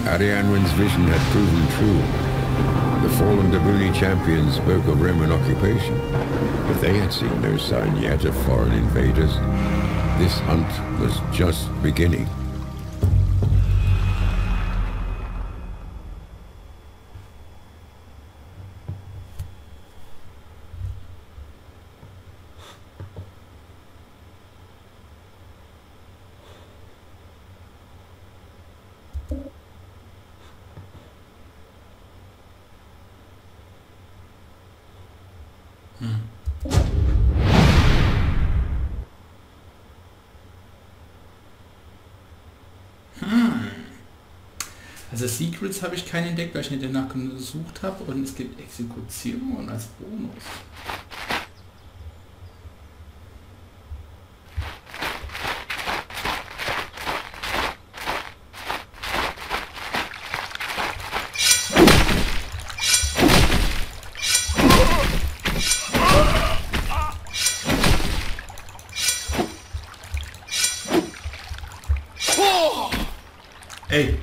Arianwen's vision had proven true. The fallen Dabuni champions spoke of Roman occupation, but they had seen no sign yet of foreign invaders. This hunt was just beginning. Also Secrets habe ich keine entdeckt, weil ich nicht danach gesucht habe, und es gibt Exekutionen als Bonus. Ey!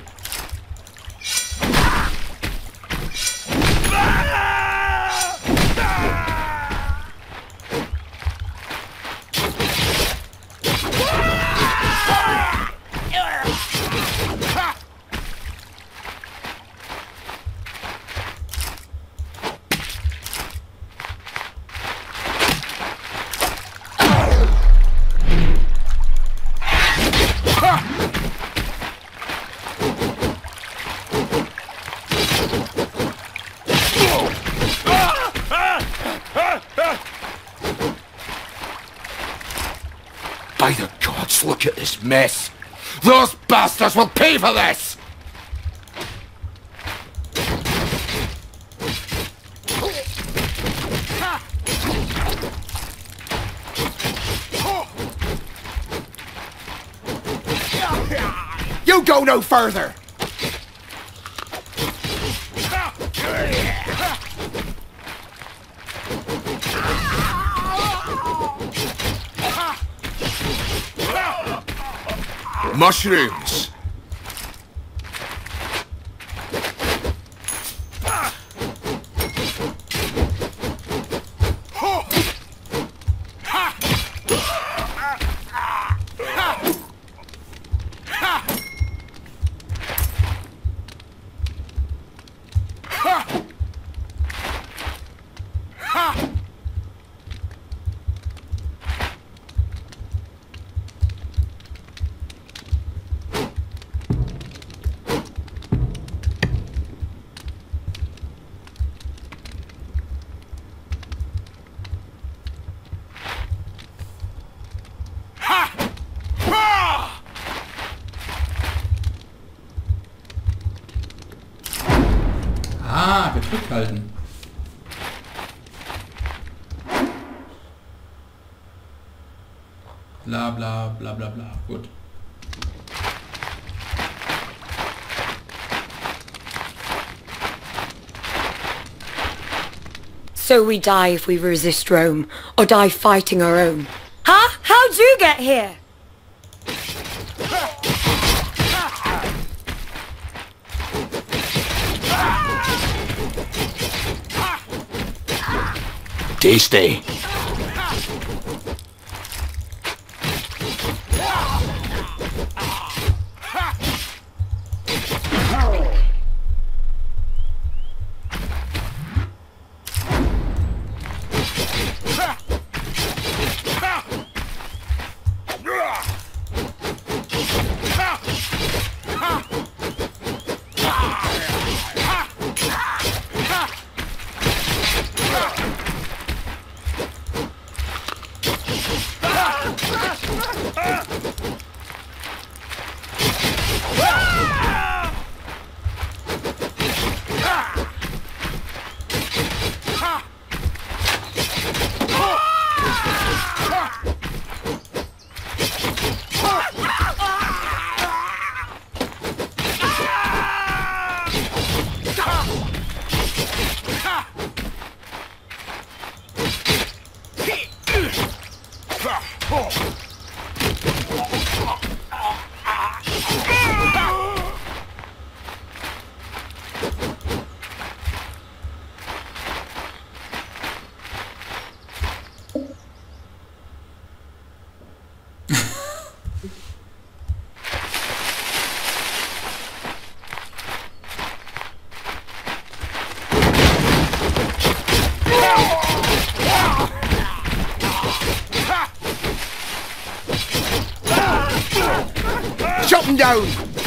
By the gods, look at this mess! Those bastards will pay for this! You go no further! Mushrooms! Ah, gedrückt halten. Bla bla bla bla bla. Gut. So we die if we resist Rome, or die fighting our own. Huh? How'd you get here? Tasty. Chop him down!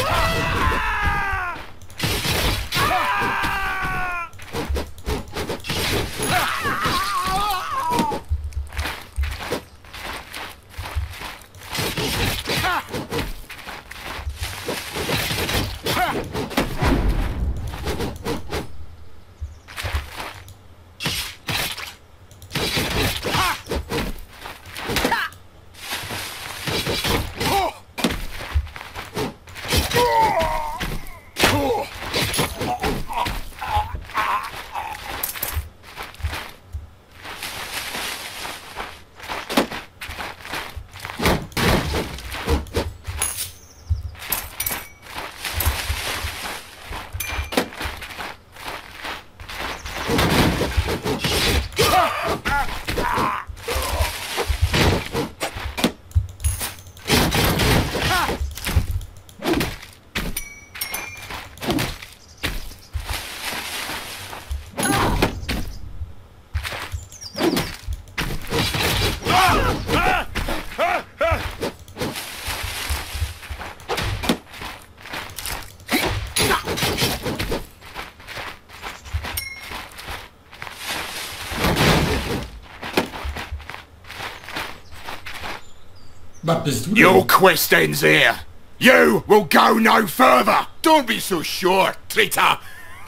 Was bist du denn? Your quest ends here. You will go no further. Don't be so sure, traitor.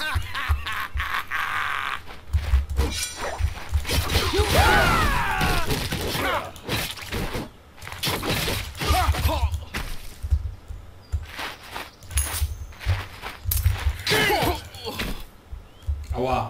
Aua.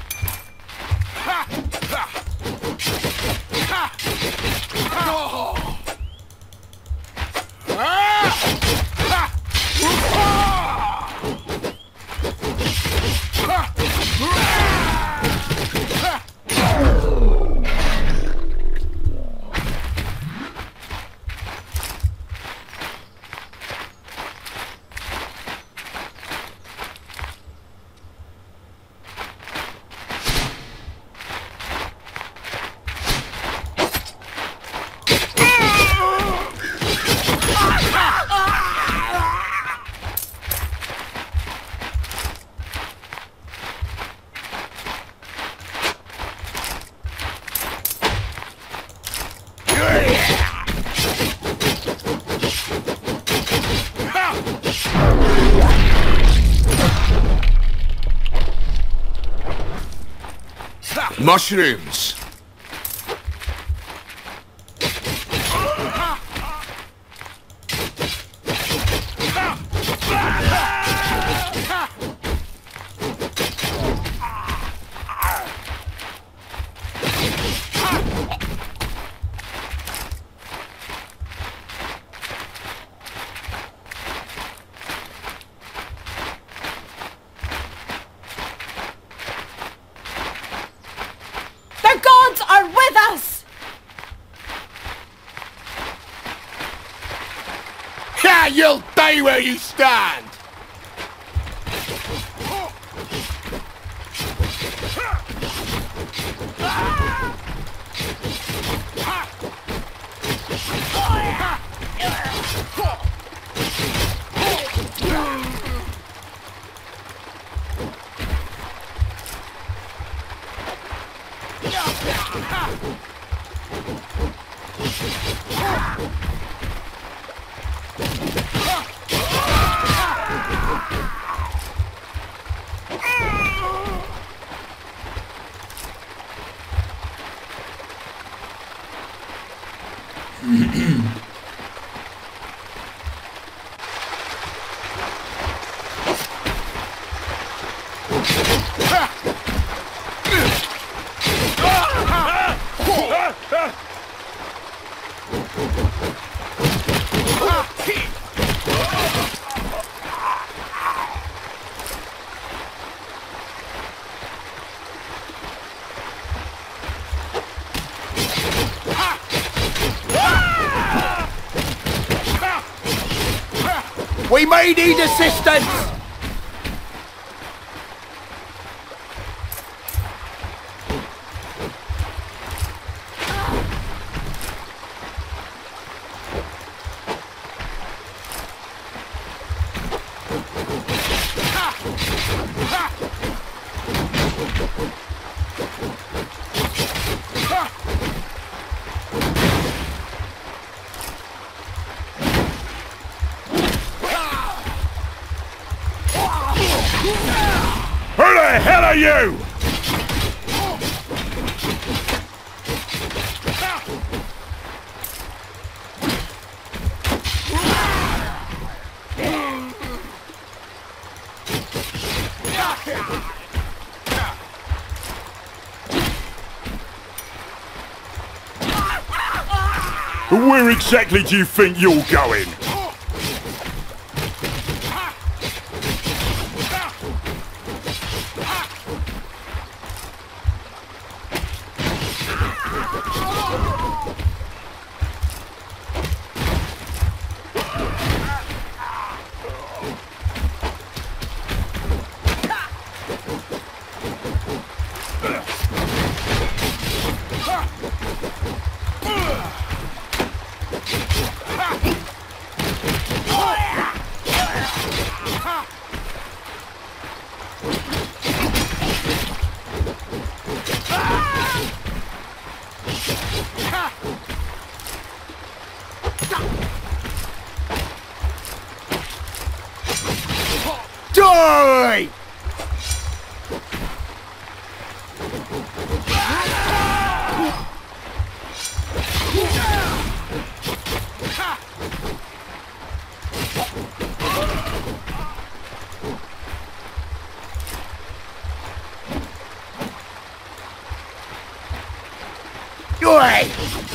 Mushrooms. The gods are with us! Yeah, you'll die where you stand. We may need assistance! dare you! Where exactly do you think you're going? Die! Oi!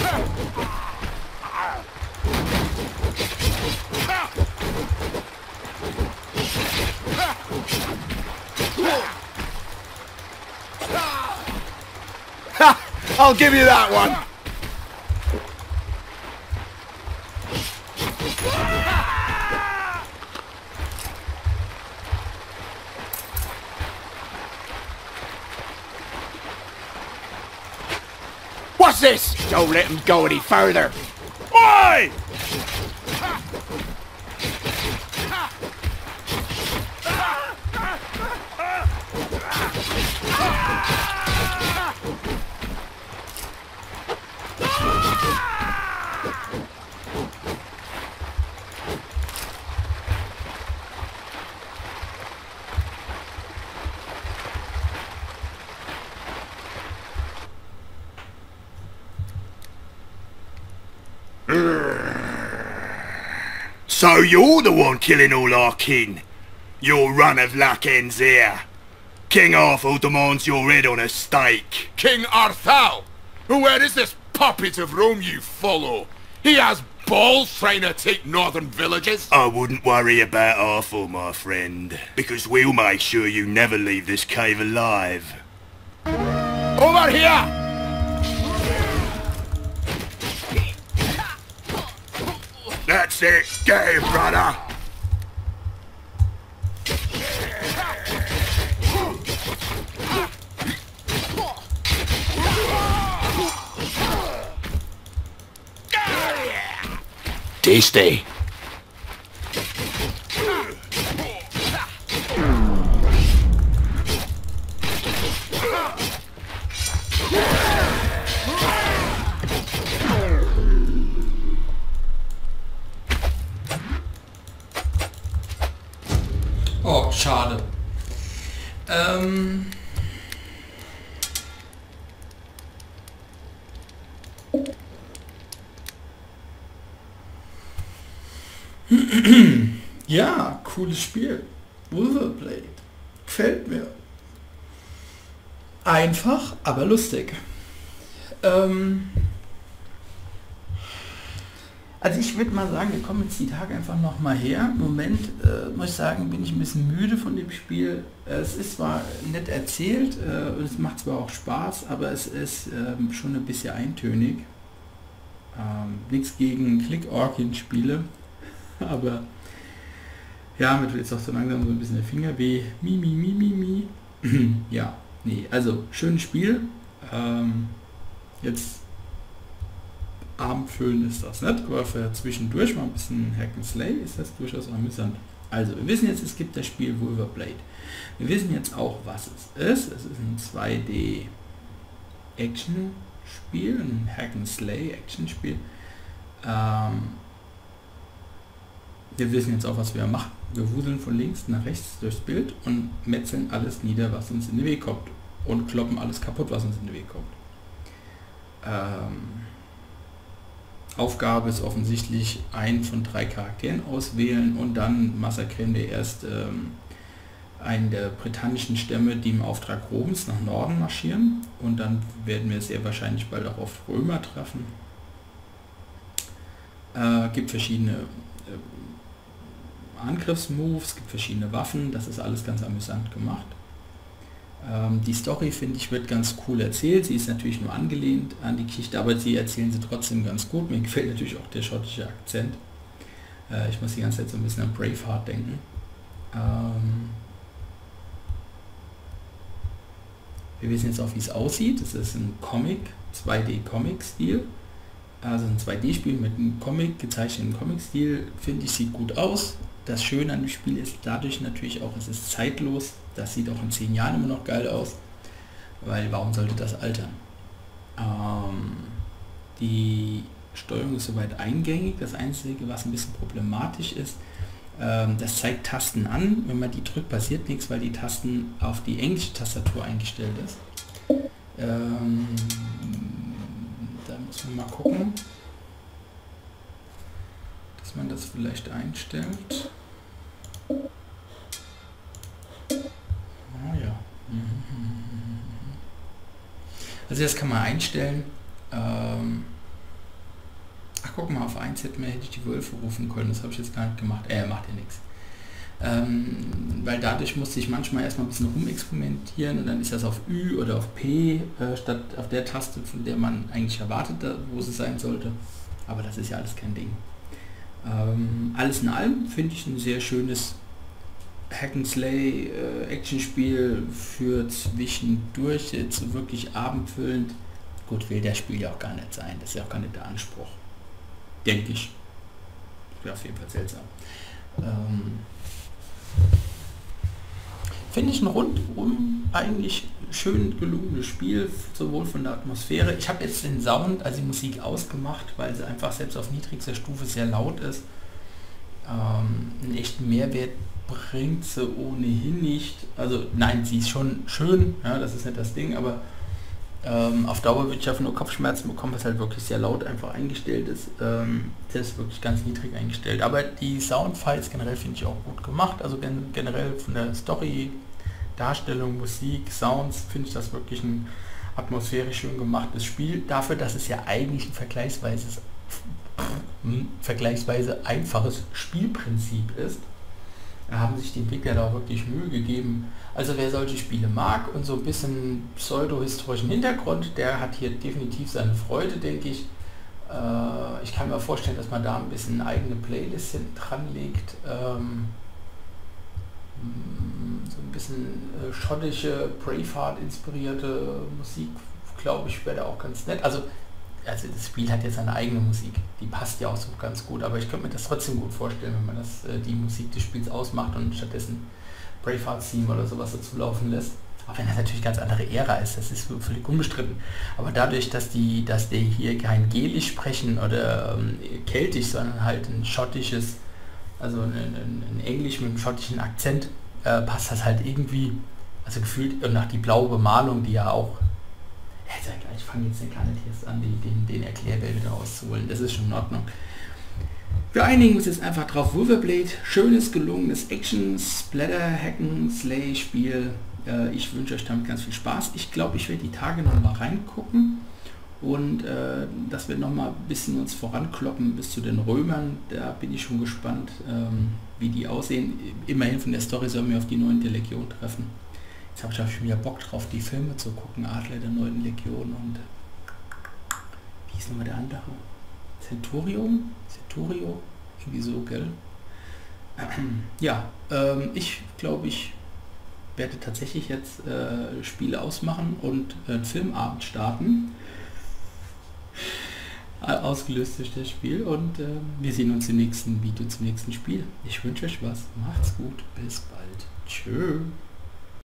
I'll give you that one. What's this? Don't let him go any further. Oi! So you're the one killing all our kin. Your run of luck ends here. King Arthur demands your head on a stake. King Arthur? Where is this puppet of Rome you follow? He has balls trying to take northern villages. I wouldn't worry about Arthur, my friend, because we'll make sure you never leave this cave alive. Over here! That's it, get him, brother! Tasty. Oh, schade. Ja, cooles Spiel. Witherblade. Gefällt mir. Einfach, aber lustig. Also ich würde mal sagen, wir kommen jetzt die Tage einfach noch mal her. Im Moment, muss ich sagen, bin ich ein bisschen müde von dem Spiel. Es ist zwar nett erzählt und es macht zwar auch Spaß, aber es ist schon ein bisschen eintönig. Nichts gegen Click-Orchid-Spiele, aber ja, mir tut jetzt auch so langsam so ein bisschen der Finger weh. Mi. Ja, nee, also schönes Spiel. Jetzt Abendfüllen ist das nicht, aber für zwischendurch mal ein bisschen Hack and Slay ist das durchaus amüsant. Also wir wissen jetzt, es gibt das Spiel Witherblade. Wir wissen jetzt auch, was es ist. Es ist ein 2D Action Spiel, ein Hack and Slay Action Spiel. Wir wissen jetzt auch, was wir machen. Wir wuseln von links nach rechts durchs Bild und metzeln alles nieder, was uns in den Weg kommt. Und kloppen alles kaputt, was uns in den Weg kommt. Aufgabe ist offensichtlich, einen von 3 Charakteren auswählen und dann massakrieren wir erst einen der britannischen Stämme, die im Auftrag Roms nach Norden marschieren. Und dann werden wir sehr wahrscheinlich bald auch auf Römer treffen. Gibt verschiedene Angriffsmoves, gibt verschiedene Waffen, das ist alles ganz amüsant gemacht. Die Story, finde ich, wird ganz cool erzählt. Sie ist natürlich nur angelehnt an die Geschichte, aber sie erzählen sie trotzdem ganz gut. Mir gefällt natürlich auch der schottische Akzent. Ich muss die ganze Zeit so ein bisschen an Braveheart denken. Wir wissen jetzt auch, wie es aussieht. Es ist ein Comic, 2D-Comic-Stil. Also ein 2D-Spiel mit einem Comic, gezeichneten Comic-Stil, finde ich, sieht gut aus. Das Schöne an dem Spiel ist dadurch natürlich auch, es ist zeitlos. Das sieht auch in 10 Jahren immer noch geil aus, weil warum sollte das altern? Die Steuerung ist soweit eingängig. Das Einzige, was ein bisschen problematisch ist, das zeigt Tasten an. Wenn man die drückt, passiert nichts, weil die Tasten auf die englische Tastatur eingestellt ist. Da muss man mal gucken, dass man das vielleicht einstellt. Oh ja. Also das kann man einstellen. Ach, guck mal, auf 1 hätte ich die Wölfe rufen können. Das habe ich jetzt gar nicht gemacht. Macht ja nichts. Weil dadurch musste ich manchmal erstmal ein bisschen rumexperimentieren und dann ist das auf Ü oder auf P statt auf der Taste, von der man eigentlich erwartet, wo sie sein sollte. Aber das ist ja alles kein Ding. Alles in allem finde ich ein sehr schönes Hack-and-Slay Actionspiel für zwischendurch, jetzt so wirklich abendfüllend. Gut, will der Spiel ja auch gar nicht sein, das ist ja auch gar nicht der Anspruch. Denke ich. Wäre auf jeden Fall seltsam. Finde ich ein rundum eigentlich schön gelungenes Spiel, sowohl von der Atmosphäre. Ich habe jetzt den Sound, also die Musik ausgemacht, weil sie einfach selbst auf niedrigster Stufe sehr laut ist. Einen echten Mehrwert bringt sie ohnehin nicht. Also nein, sie ist schon schön, ja, das ist nicht das Ding, aber auf Dauer würde ich einfach nur Kopfschmerzen bekommen, was halt wirklich sehr laut einfach eingestellt ist. Das ist wirklich ganz niedrig eingestellt. Aber die Soundfiles generell finde ich auch gut gemacht. Also generell von der Story, Darstellung, Musik, Sounds finde ich das wirklich ein atmosphärisch schön gemachtes Spiel. Dafür, dass es ja eigentlich ein vergleichsweise einfaches Spielprinzip ist, haben sich die Entwickler da auch wirklich Mühe gegeben. Also wer solche Spiele mag und so ein bisschen pseudo-historischen Hintergrund, der hat hier definitiv seine Freude, denke ich. Ich kann mir vorstellen, dass man da ein bisschen eine eigene Playlist hinten dran legt. So ein bisschen schottische, Braveheart inspirierte Musik, glaube ich, wäre da auch ganz nett. Also das Spiel hat jetzt seine eigene Musik, die passt ja auch so ganz gut, aber ich könnte mir das trotzdem gut vorstellen, wenn man das die Musik des Spiels ausmacht und stattdessen Braveheart-Theme oder sowas dazu laufen lässt. Auch wenn das natürlich ganz andere Ära ist, das ist völlig unbestritten. Aber dadurch, dass die hier kein Gälisch sprechen oder Keltisch, sondern halt ein schottisches, also ein Englisch mit einem schottischen Akzent, passt das halt irgendwie, also gefühlt nach die blaue Bemalung, die ja auch, ich fange jetzt gar nicht erst an, den Erklärwelt rauszuholen, das ist schon in Ordnung. Wir einigen uns jetzt einfach drauf, Wulverblade, schönes, gelungenes Action, Splatter, Hacken, Slay Spiel. Ich wünsche euch damit ganz viel Spaß. Ich glaube, ich werde die Tage noch mal reingucken und dass wir noch mal ein bisschen uns vorankloppen bis zu den Römern. Da bin ich schon gespannt, wie die aussehen. Immerhin von der Story sollen wir auf die 9. Legion treffen. Jetzt habe ich auch schon wieder Bock drauf, die Filme zu gucken. Adler der 9. Legion und wie ist nochmal der andere? Centurio? Irgendwie so, gell? Ja, ich glaube, ich werde tatsächlich jetzt Spiele ausmachen und einen Filmabend starten. Ausgelöst durch das Spiel und wir sehen uns im nächsten Video zum nächsten Spiel. Ich wünsche euch was. Macht's gut. Bis bald. Tschö.